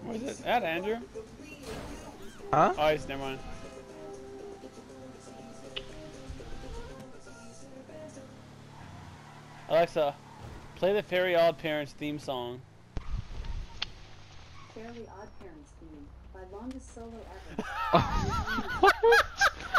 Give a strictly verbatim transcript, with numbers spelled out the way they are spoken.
Where's it at, Andrew? Huh? Oh, he's never mind. Alexa, play the Fairy Odd Parents theme song. Fairly Odd Parents theme by longest solo ever. What?